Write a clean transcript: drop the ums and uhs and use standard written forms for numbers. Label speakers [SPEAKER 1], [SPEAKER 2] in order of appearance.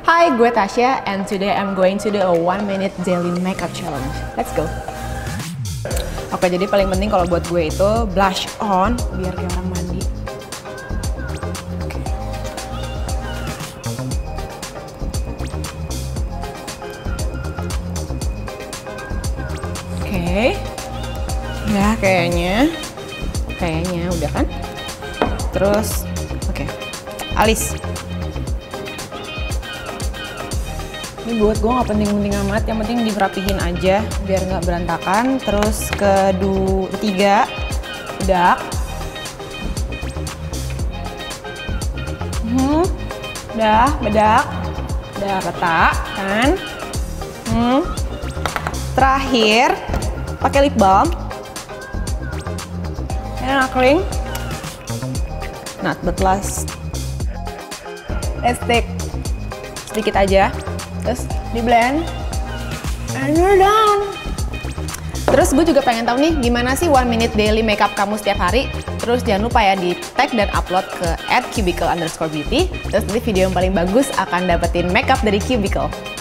[SPEAKER 1] Hi, gue Tasya, and today I'm going to do a 1-minute daily makeup challenge. Let's go. Oke, jadi paling penting kalau buat gue itu blush on, biar kayak orang mandi. Oke. Ya, kayaknya udah kan? Terus, oke. Alis. Ini buat gue nggak penting-penting amat, yang penting dirapihin aja biar nggak berantakan. Terus ketiga, bedak. Bedak rata kan. Terakhir, pakai lip balm. And kering. Not but last. Let's take sedikit aja. Terus di blend, and you're done. Terus gue juga pengen tahu nih gimana sih 1-minute daily makeup kamu setiap hari. Terus jangan lupa ya di tag dan upload ke @cubicle_beauty. Terus nanti video yang paling bagus akan dapetin makeup dari Cubicle.